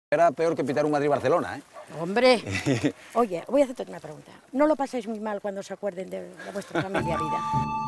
Era peor que pitar un Madrid-Barcelona, ¿eh? Hombre, oye, voy a hacerte una pregunta. ¿No lo pasáis muy mal cuando os acuerden de vuestra familia vida?